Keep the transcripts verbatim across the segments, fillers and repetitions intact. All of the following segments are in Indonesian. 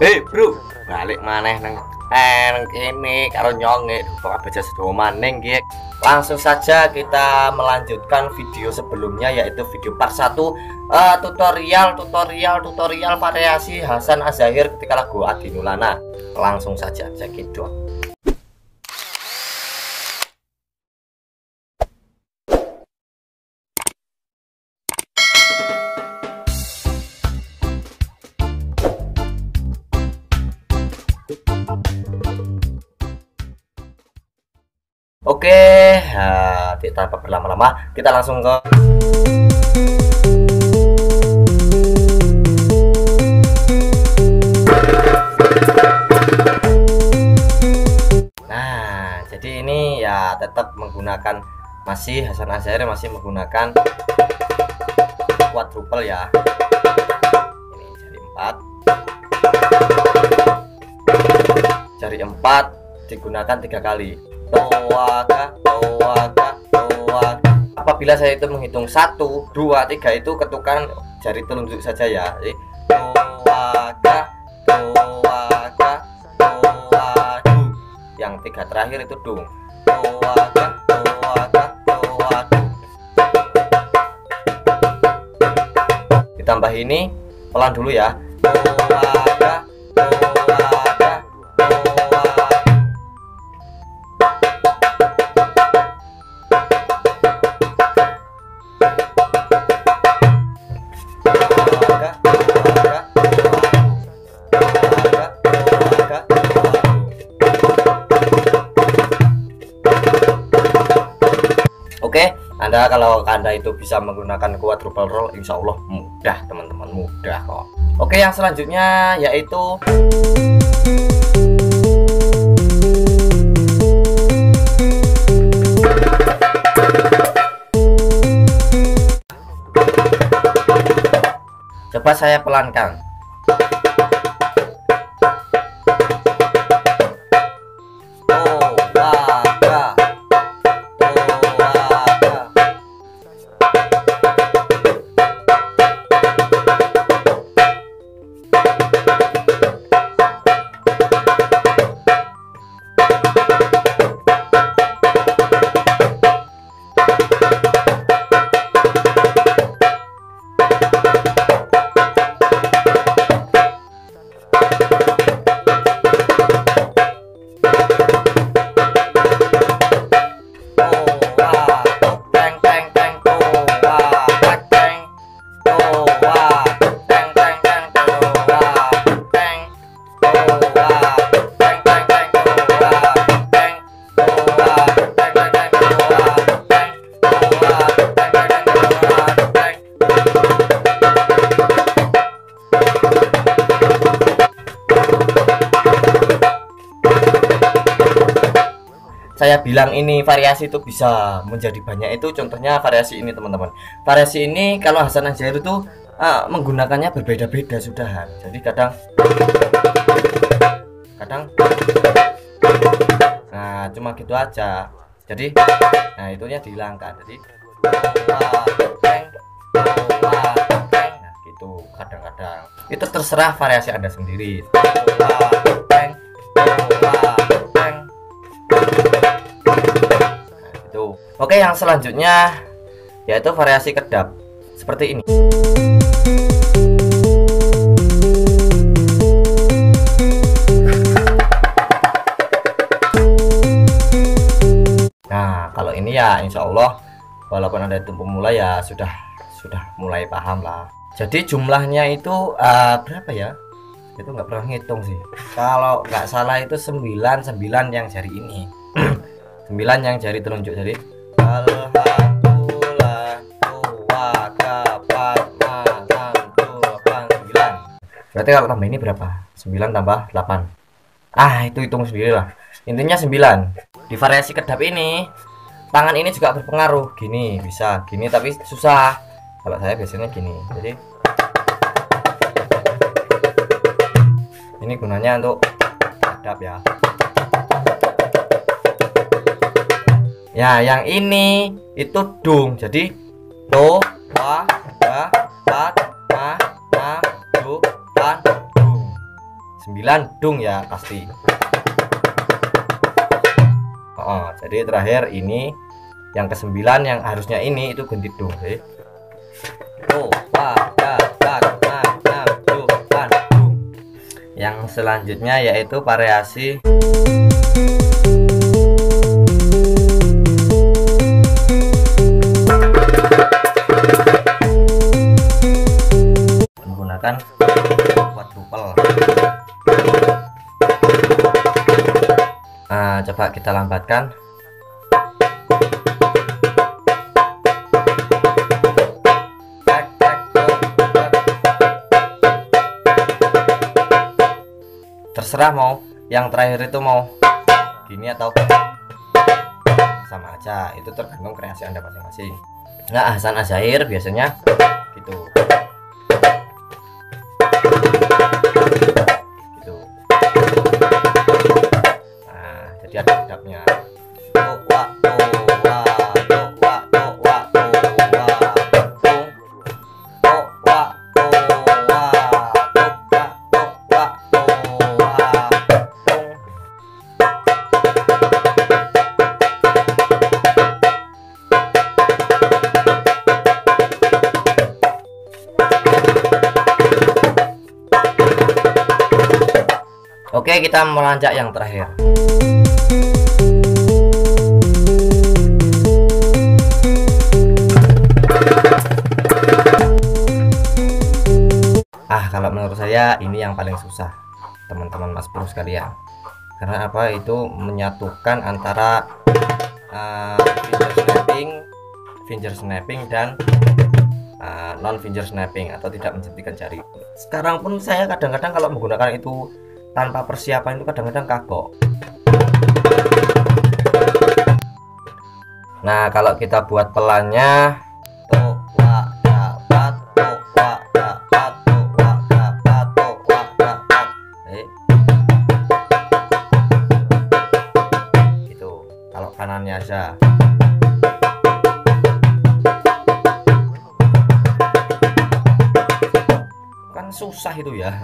Hei bro, balik maneh nang eh nang kene karo nyonge Bapak baca sedo maning nggih. Langsung saja kita melanjutkan video sebelumnya, yaitu video part satu, uh, tutorial tutorial tutorial variasi Hasan Azahir ketika lagu Adinulana. Langsung saja cekidot. Oke, nah, tanpa berlama-lama kita langsung ke nah jadi ini ya tetap menggunakan, masih Hasan Azahir masih menggunakan quadruple ya. Ini jari empat jari empat digunakan tiga kali. Toaka, toaka, toaka. Apabila saya itu menghitung satu, dua, tiga itu ketukan jari telunjuk saja ya. Jadi toaka, toaka, toadu. Yang tiga terakhir itu dung. Toaka, toaka, toadu. Ditambah ini pelan dulu ya. Toaka, toaka. Oke, Anda kalau Anda itu bisa menggunakan quadruple roll, insya Allah mudah teman-teman, mudah kok. Oke, yang selanjutnya yaitu coba saya pelankan. Saya bilang ini variasi itu bisa menjadi banyak, itu contohnya variasi ini teman-teman. Variasi ini kalau Hasan Azahir itu uh, menggunakannya berbeda-beda sudahan. Jadi kadang kadang nah cuma gitu aja. Jadi nah itunya dihilangkan. Jadi nah gitu kadang-kadang. Itu terserah variasi Anda sendiri. Oke, yang selanjutnya yaitu variasi kedap seperti ini. Nah, kalau ini ya insya Allah walaupun Anda itu pemula ya sudah sudah mulai paham lah. Jadi jumlahnya itu uh, berapa ya? Itu nggak pernah ngitung sih. Kalau nggak salah itu sembilan sembilan yang jari ini. sembilan yang jari telunjuk. Jadi alhamdulillah berarti kalau tambah ini berapa? sembilan tambah delapan. Ah, itu hitung sendiri lah. Intinya sembilan. Di variasi kedap ini, tangan ini juga berpengaruh. Gini bisa, gini tapi susah. Kalau saya biasanya gini. Jadi ini gunanya untuk kedap ya. Ya, yang ini itu dung. Jadi do, wa, da, pat, ma, na, do, pan, dung. sembilan dung ya pasti. Oh, jadi terakhir ini yang kesembilan yang harusnya ini itu ganti dung. Oke. Oh, wah, ga, ga, na, na, du, pan, dung. Yang selanjutnya yaitu variasi menggunakan quadruple. Nah, coba kita lambatkan. Terserah mau yang terakhir itu mau gini atau sama aja, itu tergantung kreasi Anda masing-masing. Nah, Hasan Azair biasanya gitu. Gitu. Nah, jadi ada adabnya. Oke, kita melonjak yang terakhir. Ah, kalau menurut saya ini yang paling susah, teman-teman Mas Bro sekalian. Karena apa? Itu menyatukan antara uh, finger snapping, finger snapping dan uh, non finger snapping atau tidak menjentikan jari. Sekarang pun saya kadang-kadang kalau menggunakan itu tanpa persiapan itu kadang-kadang kagok. Nah, kalau kita buat pelannya to wa dapat to wa dapat to wa dapat to wa dapat. Eh. Gitu. Kalau kanannya aja. Kan susah itu ya.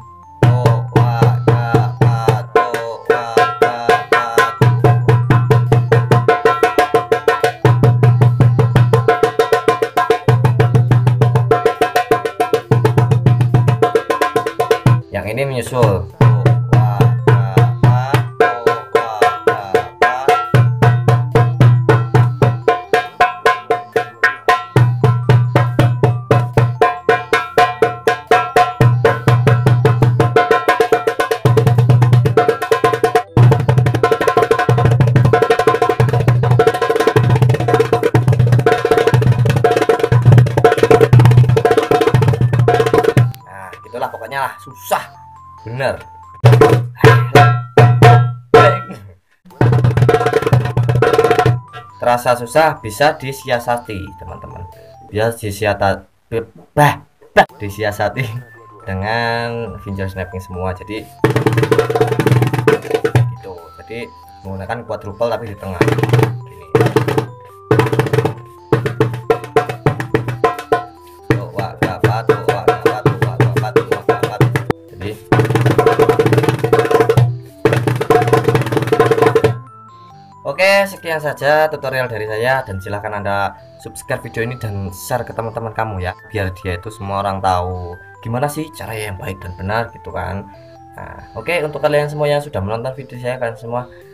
Yang ini menyusul. Itulah pokoknya lah, susah bener. Terasa susah bisa disiasati teman-teman, bisa disiasati bah, bah, disiasati dengan finger snapping semua. Jadi gitu, jadi menggunakan quadruple tapi di tengah gini. Oke, sekian saja tutorial dari saya, dan silahkan Anda subscribe video ini dan share ke teman-teman kamu ya, biar dia itu semua orang tahu gimana sih cara yang baik dan benar gitu kan. Nah, oke, untuk kalian semua yang sudah menonton video saya, kalian semua